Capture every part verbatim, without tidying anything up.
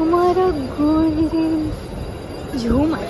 हमारा गोल्डन झूमर।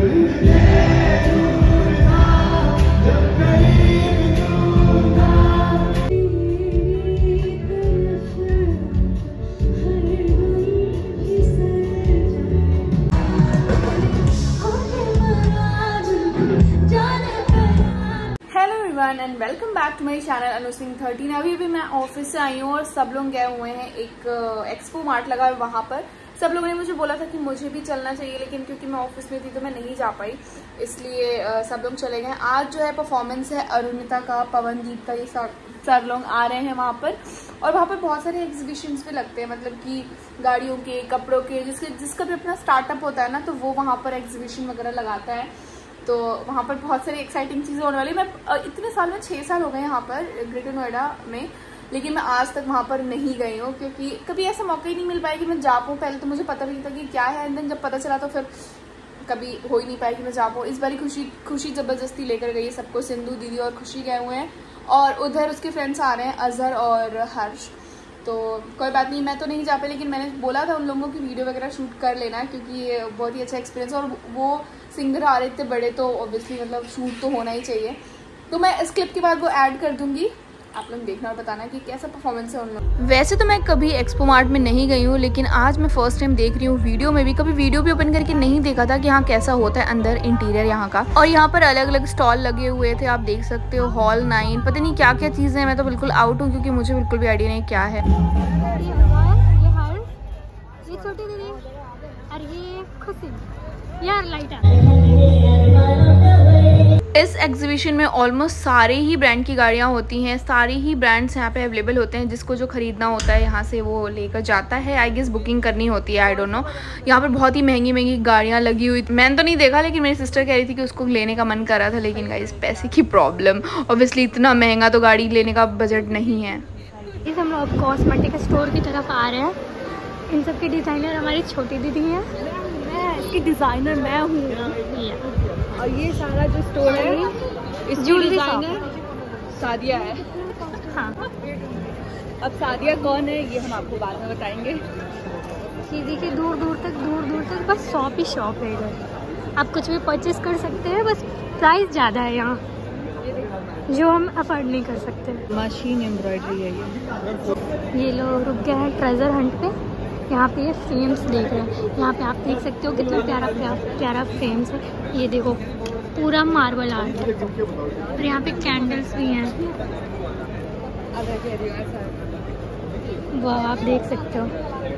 And welcome back to my channel Anu Singh thirteen. अभी भी मैं ऑफिस से आई हूँ और सब लोग गए हुए हैं, एक एक्सपो मार्ट लगा है वहां पर। सब लोगों ने मुझे बोला था कि मुझे भी चलना चाहिए, लेकिन क्योंकि मैं ऑफिस में थी तो मैं नहीं जा पाई, इसलिए सब लोग चले गए। आज जो है परफॉर्मेंस है अरुणिता का, पवनदीप का, ये सर लोग आ रहे हैं वहाँ पर। और वहाँ पर बहुत सारे एग्जीबिशंस भी लगते हैं, मतलब कि गाड़ियों के, कपड़ों के, जिसके जिसका भी अपना स्टार्टअप होता है ना, तो वो वहाँ पर एग्जीबिशन वगैरह लगाता है। तो वहाँ पर बहुत सारी एक्साइटिंग चीज़ें होने वाली। मैं इतने साल में छः साल हो गए यहाँ पर ग्रेटर नोएडा में, लेकिन मैं आज तक वहाँ पर नहीं गई हूँ क्योंकि कभी ऐसा मौका ही नहीं मिल पाया कि मैं जा पाऊँ। पहले तो मुझे पता नहीं था कि क्या है, एंड देन जब पता चला तो फिर कभी हो ही नहीं पाया कि मैं जा पाऊँ। इस बारी खुशी खुशी ज़बरदस्ती लेकर गई है सबको, सिंधु दीदी और खुशी गए हुए हैं, और उधर उसके फ्रेंड्स आ रहे हैं, अजहर और हर्ष। तो कोई बात नहीं, मैं तो नहीं जा पाई, लेकिन मैंने बोला था उन लोगों की वीडियो वगैरह शूट कर लेना, क्योंकि ये बहुत ही अच्छा एक्सपीरियंस है। और वो सिंगर आ रहे थे बड़े, तो ऑब्वियसली मतलब शूट तो होना ही चाहिए। तो मैं इस क्लिप के बाद वो ऐड कर दूंगी, आप लोग देखना और बताना कि कैसा परफॉर्मेंस है उन लोग। वैसे तो मैं कभी एक्सपो मार्ट में नहीं गई हूँ, लेकिन आज मैं फर्स्ट टाइम देख रही हूँ वीडियो में भी। कभी वीडियो भी ओपन करके नहीं देखा था कि हाँ कैसा होता है अंदर इंटीरियर यहाँ का। और यहाँ पर अलग अलग स्टॉल लगे हुए थे, आप देख सकते हो। हॉल नाइन, पता नहीं क्या क्या चीज़ें हैं, मैं तो बिल्कुल आउट हूँ क्योंकि मुझे बिल्कुल भी आइडिया नहीं क्या है। ये छोटी दीदी और ये खुशी यार लाइट। इस एग्जीबिशन में ऑलमोस्ट सारे ही ब्रांड की गाड़ियाँ होती हैं, सारे ही ब्रांड्स यहाँ पे अवेलेबल होते हैं। जिसको जो खरीदना होता है यहाँ से वो लेकर जाता है। आई गेस बुकिंग करनी होती है, आई डोंट नो। यहाँ पर बहुत ही महंगी महंगी गाड़ियाँ लगी हुई। मैंने तो नहीं देखा, लेकिन मेरी सिस्टर कह रही थी कि उसको लेने का मन कर रहा था, लेकिन गाइस पैसे की प्रॉब्लम, ऑब्वियसली इतना महंगा तो गाड़ी लेने का बजट नहीं है। इस हम लोग कॉस्मेटिक स्टोर की तरफ आ रहे हैं। इन सब की डिज़ाइनर हमारी छोटी दीदी हैं, मैं इसकी डिज़ाइनर मैं हूँ। और ये सारा जो स्टोर है इसकी डिज़ाइनर सादिया है। हाँ, अब सादिया कौन है ये हम आपको बाद में बताएंगे। सीधी के दूर दूर तक दूर दूर तक बस शॉप ही शॉप है इधर। आप कुछ भी परचेज कर सकते हैं, बस प्राइस ज़्यादा है यहाँ जो हम अफोर्ड नहीं कर सकते। मशीन एम्ब्रॉयडरी है ये। ये लोग रुक गए हैं ट्रेजर हंट पे। यहाँ पे ये फ्रेम्स देख रहे हैं, यहाँ पे आप देख सकते हो कितना प्यारा प्यारा प्यारा फ्रेम्स है। ये देखो पूरा मार्बल आर्ट है, और यहाँ पे कैंडल्स भी हैं, वो आप देख सकते हो।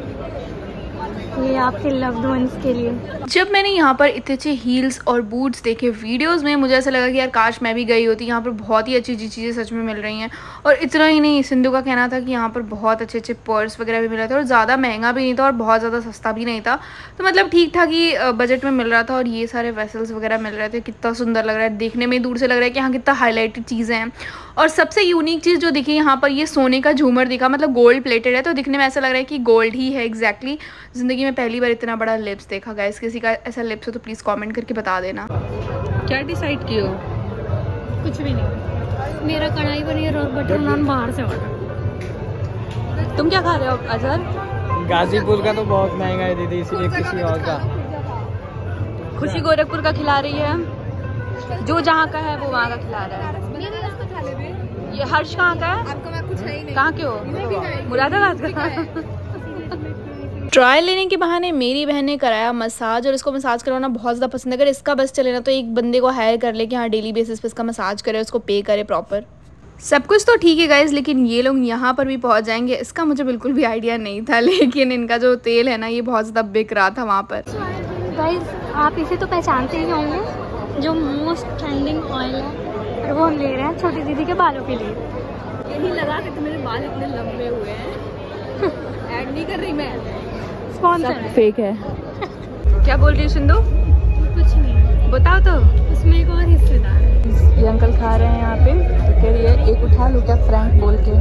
ये आपके लव्ड वंस के लिए। जब मैंने यहाँ पर इतने अच्छे हील्स और बूट्स देखे वीडियोस में, मुझे ऐसा लगा कि यार काश मैं भी गई होती। यहाँ पर बहुत ही अच्छी अच्छी चीज़ें सच में मिल रही हैं। और इतना ही नहीं, सिंधु का कहना था कि यहाँ पर बहुत अच्छे अच्छे पर्स वगैरह भी मिल रहे थे, और ज़्यादा महंगा भी नहीं था और बहुत ज़्यादा सस्ता भी नहीं था। तो मतलब ठीक ठाक ही बजट में मिल रहा था। और ये सारे वेसल्स वगैरह मिल रहे थे, कितना सुंदर लग रहा है देखने में, दूर से लग रहा है कि हाँ कितना हाईलाइटेड चीज़ें हैं। और सबसे यूनिक चीज़ जो दिखी यहाँ पर, ये सोने का झूमर दिखा, मतलब गोल्ड प्लेटेड है, तो दिखने में ऐसा लग रहा है कि गोल्ड ही है एग्जैक्टली। ज़िंदगी में पहली बार इतना बड़ा लिप्स देखा। गाइस किसी का ऐसा लिप्स हो तो प्लीज़ कमेंट करके बता देना। क्या डिसाइड किया? कुछ भी नहीं, मेरा कढ़ाई पनीर और बटर नान बाहर से ऑर्डर। तुम क्या खा रहे हो अजहर? गाजीपुर का तो बहुत महंगा है दीदी, इसलिए किसी और का। खुशी गोरखपुर का खिला रही है, जो जहाँ का है वो वहाँ का खिला रहा है। ये हर्ष कहाँ का है? आपका कुछ है ही नहीं। कहाँ के हो? मुरादाबाद का। ट्रायल लेने के बहाने मेरी बहन ने कराया मसाज, और इसको मसाज करवाना बहुत ज़्यादा पसंद है। अगर इसका बस चले ना तो एक बंदे को हायर कर ले कि हाँ डेली बेसिस पे इसका मसाज करे, उसको पे करे प्रॉपर। सब कुछ तो ठीक है गाइज, लेकिन ये लोग यहाँ पर भी पहुँच जाएंगे इसका मुझे बिल्कुल भी आइडिया नहीं था। लेकिन इनका जो तेल है ना, ये बहुत ज़्यादा बिक रहा था वहाँ पर। गाइज आप इसे तो पहचानते ही होंगे, जो मोस्ट ट्रेंडिंग ऑयल है, और वो हम ले रहे हैं छोटी दीदी के बालों के लिए। यही लगा कि मेरे बाल इतने लंबे हुए हैं। ऐड नहीं कर रही मैं, स्पॉन्सर फेक है। क्या बोल रही है सिंधु? कुछ नहीं, बताओ तो। उसमें एक और हिस्सेदार है। ये अंकल खा रहे हैं यहाँ पे, तो कह रही है एक उठा लो क्या फ्रैंक बोल के,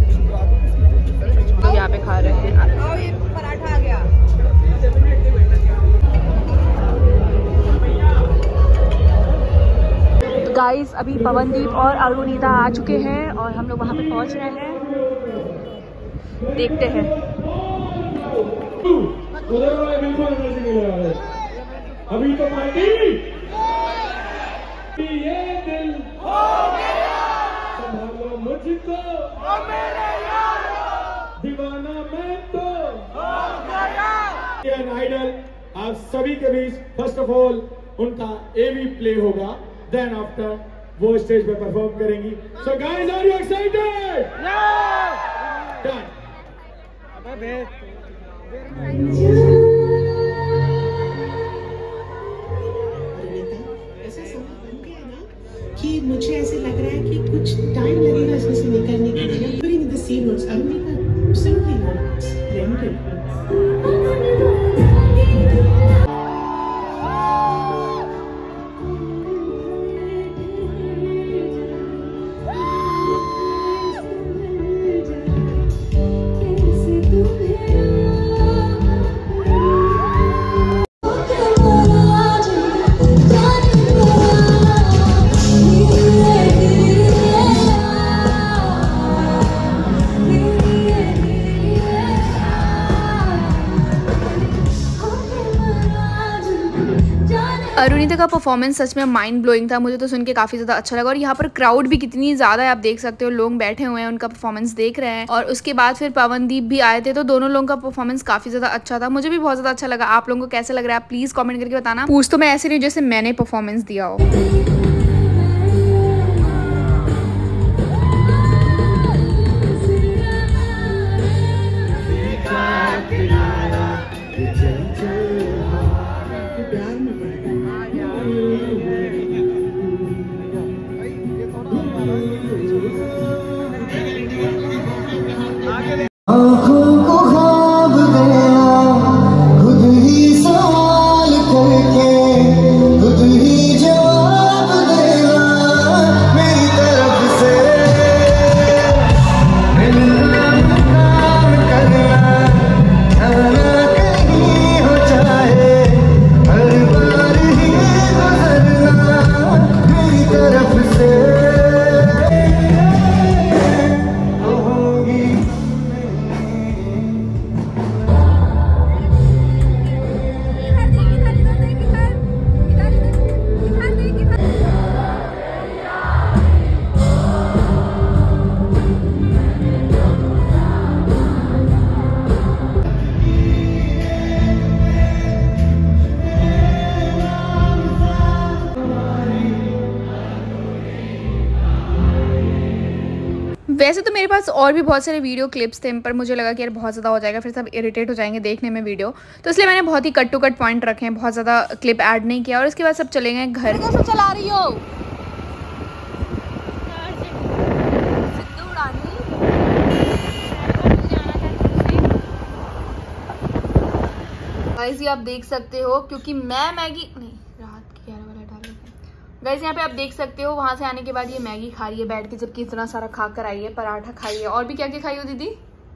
तो यहाँ पे खा रहे हैं। पराठा आ गया। तो गाइस अभी पवनदीप और अरुणिता आ चुके हैं और हम लोग वहाँ पे पहुँच रहे हैं, देखते हैं। उधर वाले बिल्कुल एनर्जी नहीं लगा रहे। अभी तो पार्टी ये दिल संभालो मुझको दीवाना मैं तो आइडल। आप सभी के बीच फर्स्ट ऑफ ऑल उनका एवी प्ले होगा, देन आफ्टर वो स्टेज पे परफॉर्म करेंगी। So guys, are you excited? Done. ऐसा समय बन गया ना कि मुझे ऐसे लग रहा है कि कुछ टाइम लगेगा इसमें से निकलने के लिए। Putting in the same notes, Arunita simply not splendid. Arunita का परफॉर्मेंस सच में माइंड ब्लोइंग था। मुझे तो सुन के काफ़ी ज़्यादा अच्छा लगा। और यहाँ पर क्राउड भी कितनी ज़्यादा है, आप देख सकते हो, लोग बैठे हुए हैं, उनका परफॉर्मेंस देख रहे हैं। और उसके बाद फिर पवनदीप भी आए थे, तो दोनों लोगों का परफॉर्मेंस काफ़ी ज़्यादा अच्छा था। मुझे भी बहुत ज़्यादा अच्छा लगा। आप लोगों को कैसे लग रहा है, आप प्लीज़ कॉमेंट करके बताना। पूछ तो मैं ऐसे नहीं जैसे मैंने परफॉर्मेंस दिया हो। आँखों को ख्वाब देना, खुद ही सवाल करके खुद ही जवाब देना मेरी तरफ से। मिलना काम करना, जाना कहीं हो जाए, हर बार ही गुजरना मेरी तरफ से। वैसे तो मेरे पास और भी बहुत सारे वीडियो क्लिप्स थे, पर मुझे लगा कि यार बहुत ज़्यादा हो जाएगा, फिर सब इरिटेट हो जाएंगे देखने में वीडियो, तो इसलिए मैंने बहुत ही कट टू कट पॉइंट रखे हैं, बहुत ज़्यादा क्लिप ऐड नहीं किया। और उसके बाद सब चले गए घर। कैसे चला रही हो? गाइस ये आप देख सकते हो, क्योंकि मैं मैगी नहीं रात की ग्यारह वाला डाल रहा है। गाइस यहाँ पे आप देख सकते हो, वहां से आने के बाद ये मैगी खा रही है बैठ के, जबकि इतना सारा खा कर आई है। पराठा खाई है, और भी क्या क्या खाई हो दीदी?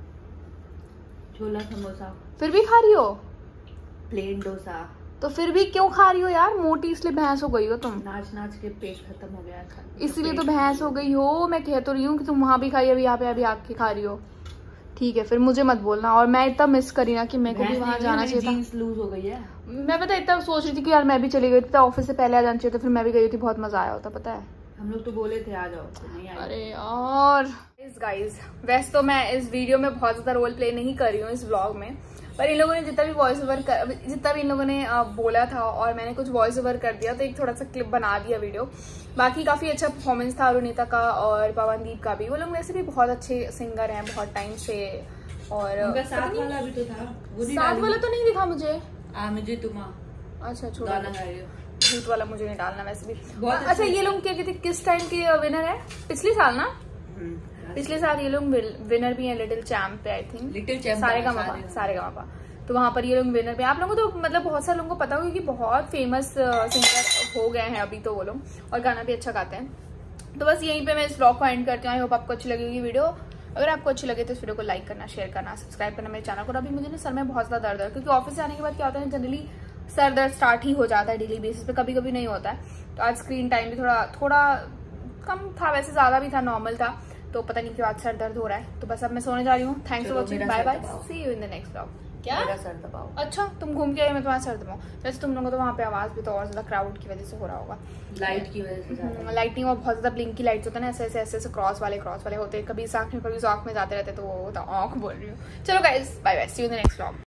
छोला समोसा। फिर भी खा रही हो? प्लेन डोसा। तो फिर भी क्यों खा रही हो यार? मोटी इसलिए भैंस हो गई हो तुम? नाच नाच के पेट खत्म हो गया था, इसलिए तो भैंस हो गई हो। मैं कह तो रही हूँ कि तुम वहां भी खाई, अभी यहाँ पे अभी आके खा रही हो। ठीक है, फिर मुझे मत बोलना। और मैं इतना मिस करी ना कि मेरे को भी वहां जाना चाहिए था। जीन्स लूज हो गई है। मैं पता इतना सोच रही थी कि यार मैं भी चली गई थी, ऑफिस से पहले आ जाना चाहिए था, फिर मैं भी गई थी, बहुत मजा आया होता, पता है। हम लोग तो बोले थे आ जाओ, तो नहीं आए। अरे यार गाइस, वैसे तो मैं इस वीडियो में बहुत ज्यादा रोल प्ले नहीं कर रही हूँ इस व्लॉग में, पर इन लोगों ने जितना भी वॉइस ओवर कर जितना भी इन लोगों ने बोला था और मैंने कुछ वॉइस ओवर कर दिया, तो एक थोड़ा सा क्लिप बना दिया वीडियो। बाकी काफी अच्छा परफॉर्मेंस था अरुणिता का और पवनदीप का भी। वो लोग वैसे भी बहुत अच्छे सिंगर हैं बहुत टाइम से। और उनका साथ वाला भी तो था, वो साथ वाला तो नहीं दिखा मुझे। आ मुझे तुम अच्छा छोड़ो, गाना गा रही हो। झूठ वाला मुझे नहीं डालना वैसे भी। बहुत अच्छा ये लोग क्या कहते किस टाइम के विनर है? पिछले साल ना, पिछले साल ये लोग विनर भी है लिटिल चैम्प पे, आई थिंक लिटिल चैम्प सारे का मापा सारे का मापा तो वहां पर ये लोग विनर पे। आप लोगों को तो मतलब बहुत सारे लोगों को पता होगा कि बहुत फेमस सिंगर हो गए हैं अभी तो वो लोग, और गाना भी अच्छा गाते हैं। तो बस यहीं पे मैं इस व्लॉग को एंड करती हूँ। आई होप आपको अच्छी लगेगी वीडियो। अगर आपको अच्छी लगे तो इस वीडियो को लाइक करना, शेयर करना, सब्सक्राइब करना मेरे चैनल को। अभी मुझे ना सर में बहुत ज्यादा दर्द है, क्योंकि ऑफिस से आने के बाद क्या होता है जनरली सर दर्द स्टार्ट ही हो जाता है डेली बेसिस पे, कभी कभी नहीं होता है। तो आज स्क्रीन टाइम भी थोड़ा थोड़ा कम था, वैसे ज्यादा भी था, नॉर्मल था, तो पता नहीं क्यों आज सर दर्द हो रहा है। तो बस अब मैं सोने जा रही हूँ। Thanks for watching, bye bye, see you in the next vlog. क्या मेरा सर दबाओ। अच्छा तुम घूम के आए, मैं तुम्हारा सर दबाऊँ? वैसे तुम लोगों को तो वहाँ पे आवाज भी तो और ज्यादा क्राउड की वजह से हो रहा होगा, लाइट की वजह से ज्यादा। लाइटिंग और बहुत ज्यादा ब्लिंकी लाइट्स होता है ना, ऐसे ऐसे ऐसे ऐसे क्रॉस वाले क्रॉस वाले होते हैं, कभी इस आँख में कभी उस आँख में जाते रहते, तो वो आँख बोल रही हूँ। चलो guys bye bye, see you in the next vlog.